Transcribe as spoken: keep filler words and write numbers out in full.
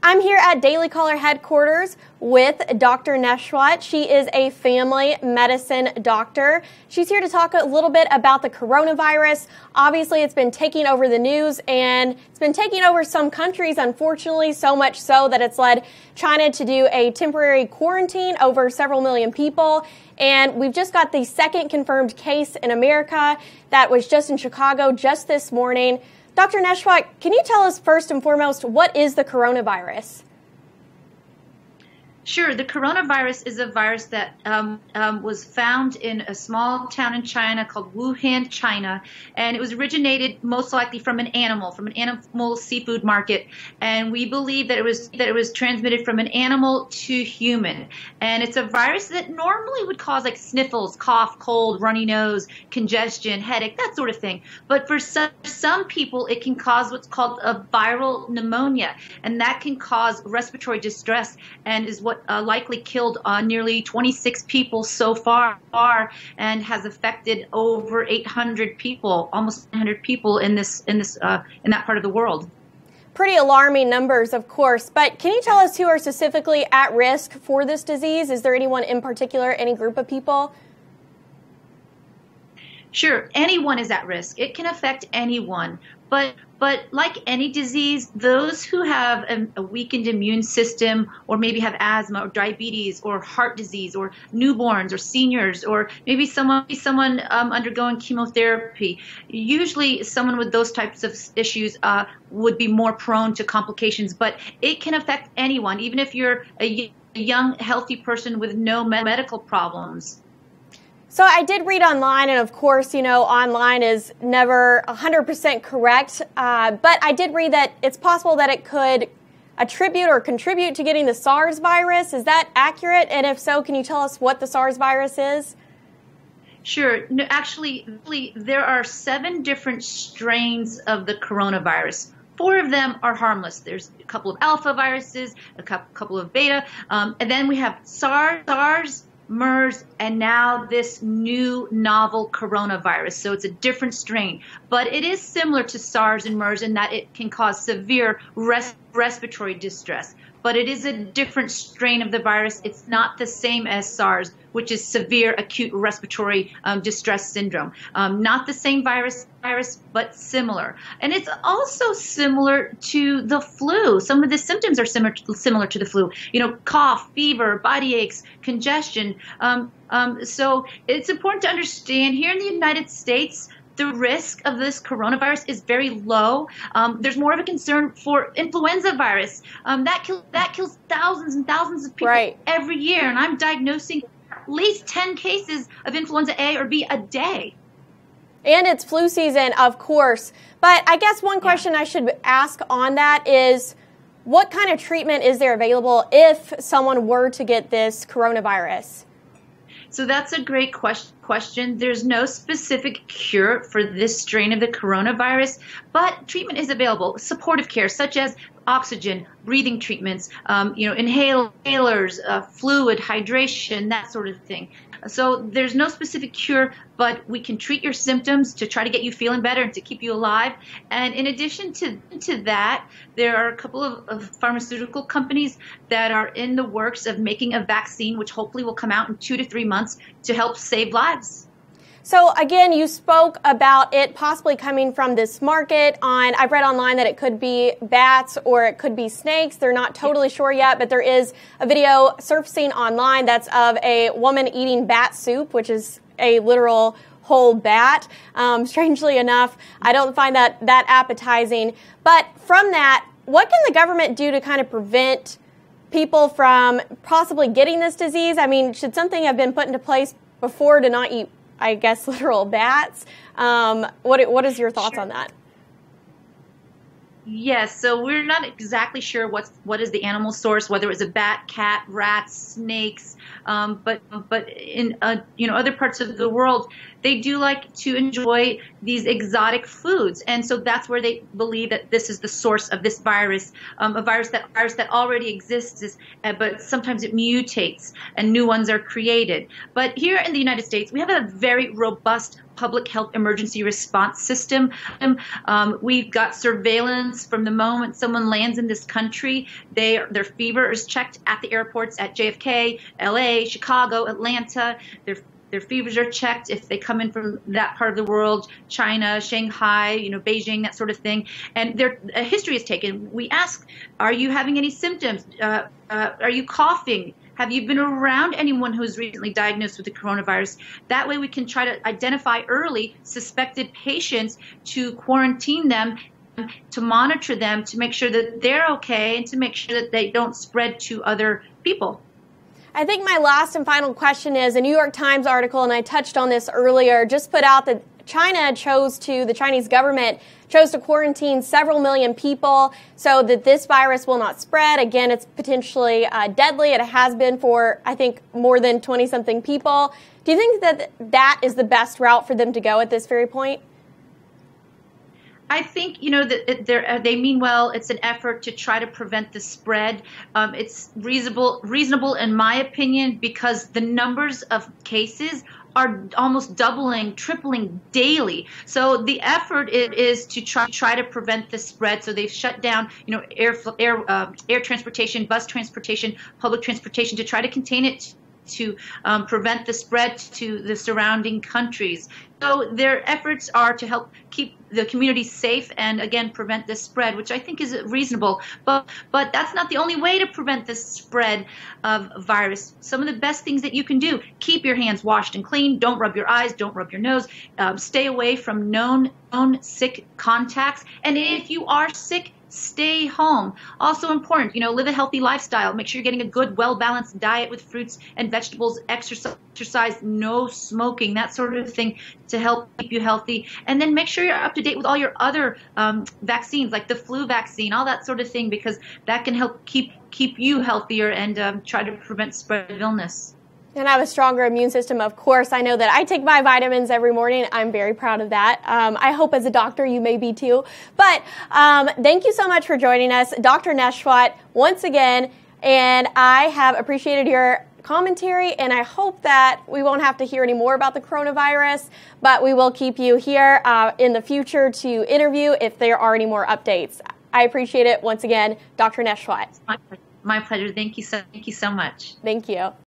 I'm here at Daily Caller headquarters with Doctor Nesheiwat. She is a family medicine doctor. She's here to talk a little bit about the coronavirus. Obviously, it's been taking over the news, and it's been taking over some countries, unfortunately, so much so that it's led China to do a temporary quarantine over several million people. And we've just got the second confirmed case in America that was just in Chicago just this morning. Doctor Nesheiwat, can you tell us first and foremost, what is the coronavirus? Sure. The coronavirus is a virus that um, um, was found in a small town in China called Wuhan, China, and it was originated most likely from an animal, from an animal seafood market. And we believe that it was that it was transmitted from an animal to human. And it's a virus that normally would cause like sniffles, cough, cold, runny nose, congestion, headache, that sort of thing. But for some some people, it can cause what's called a viral pneumonia, and that can cause respiratory distress and is what Uh, likely killed uh, nearly twenty-six people so far, and has affected over eight hundred people, almost nine hundred people in this in this uh, in that part of the world. Pretty alarming numbers, of course. But can you tell us who are specifically at risk for this disease? Is there anyone in particular, any group of people? Sure, anyone is at risk. It can affect anyone. But but like any disease, those who have a, a weakened immune system, or maybe have asthma or diabetes or heart disease, or newborns or seniors, or maybe someone someone um, undergoing chemotherapy, usually someone with those types of issues uh, would be more prone to complications. But it can affect anyone, even if you're a young, healthy person with no medical problems. So I did read online, and of course, you know, online is never one hundred percent correct, uh, but I did read that it's possible that it could attribute or contribute to getting the SARS virus. Is that accurate? And if so, can you tell us what the SARS virus is? Sure. No, actually, there are seven different strains of the coronavirus. Four of them are harmless. There's a couple of alpha viruses, a couple of beta, um, and then we have SARS, SARS, MERS, and now this new novel coronavirus. So it's a different strain, but it is similar to SARS and MERS in that it can cause severe res respiratory distress. But it is a different strain of the virus. It's not the same as SARS, which is severe acute respiratory um, distress syndrome. Um, not the same virus, virus, but similar. And it's also similar to the flu. Some of the symptoms are similar to, similar to the flu. You know, cough, fever, body aches, congestion. Um, um, so it's important to understand here in the United States, the risk of this coronavirus is very low. Um, there's more of a concern for influenza virus. Um, that, kill, that kills thousands and thousands of people right. every year, and I'm diagnosing at least ten cases of influenza A or B a day. And it's flu season, of course. But I guess one question yeah. I should ask on that is, what kind of treatment is there available if someone were to get this coronavirus? So that's a great question. There's no specific cure for this strain of the coronavirus, but treatment is available. Supportive care, such as oxygen, breathing treatments, um, you know, inhalers, uh, fluid, hydration, that sort of thing. So there's no specific cure, but we can treat your symptoms to try to get you feeling better and to keep you alive. And in addition to, to that, there are a couple of, of pharmaceutical companies that are in the works of making a vaccine, which hopefully will come out in two to three months to help save lives. So again, you spoke about it possibly coming from this market on, I've read online that it could be bats or it could be snakes. They're not totally sure yet, but there is a video surfacing online that's of a woman eating bat soup, which is a literal whole bat. Um, strangely enough, I don't find that that appetizing. But from that, what can the government do to kind of prevent people from possibly getting this disease? I mean, should something have been put into place before to not eat, I guess, literal bats? Um, what what is your thoughts sure. on that? Yes, so we're not exactly sure what's what is the animal source, whether it was a bat, cat, rats, snakes, um, but but in uh, you know other parts of the world, they do like to enjoy these exotic foods. And so that's where they believe that this is the source of this virus, um, a virus that virus that already exists, is, uh, but sometimes it mutates and new ones are created. But here in the United States, we have a very robust public health emergency response system. Um, we've got surveillance from the moment someone lands in this country. They, their fever is checked at the airports at J F K, L A, Chicago, Atlanta. Their Their fevers are checked if they come in from that part of the world, China, Shanghai, you know, Beijing, that sort of thing. And their a history is taken. We ask, are you having any symptoms? Uh, uh, are you coughing? Have you been around anyone who is recently diagnosed with the coronavirus? That way we can try to identify early suspected patients to quarantine them, to monitor them, to make sure that they're okay, and to make sure that they don't spread to other people. I think my last and final question is, a New York Times article, and I touched on this earlier, just put out that China chose to, the Chinese government chose to quarantine several million people so that this virus will not spread. Again, it's potentially uh, deadly. It has been for, I think, more than twenty-something people. Do you think that that is the best route for them to go at this very point? I think, you know, that uh, they mean well. It's an effort to try to prevent the spread. Um, it's reasonable, reasonable in my opinion, because the numbers of cases are almost doubling, tripling daily. So the effort is to try try to prevent the spread. So they've shut down, you know, air air uh, air transportation, bus transportation, public transportation to try to contain it, to um, prevent the spread to the surrounding countries. So their efforts are to help keep the community safe and, again, prevent this spread, which I think is reasonable. But but that's not the only way to prevent the spread of virus. Some of the best things that you can do: keep your hands washed and clean. Don't rub your eyes. Don't rub your nose. Um, stay away from known known sick contacts. And if you are sick, stay home. Also important, you know, live a healthy lifestyle. Make sure you're getting a good, well-balanced diet with fruits and vegetables, exercise, exercise, no smoking, that sort of thing to help keep you healthy. And then make sure you're up to date with all your other um, vaccines, like the flu vaccine, all that sort of thing, because that can help keep keep you healthier and um, try to prevent spread of illness. And I have a stronger immune system, of course. I know that I take my vitamins every morning. I'm very proud of that. Um, I hope as a doctor you may be too. But um, thank you so much for joining us, Doctor Nesheiwat, once again. And I have appreciated your commentary, and I hope that we won't have to hear any more about the coronavirus, but we will keep you here uh, in the future to interview if there are any more updates. I appreciate it once again, Doctor Nesheiwat. My pleasure. My pleasure. Thank you so, thank you so much. Thank you.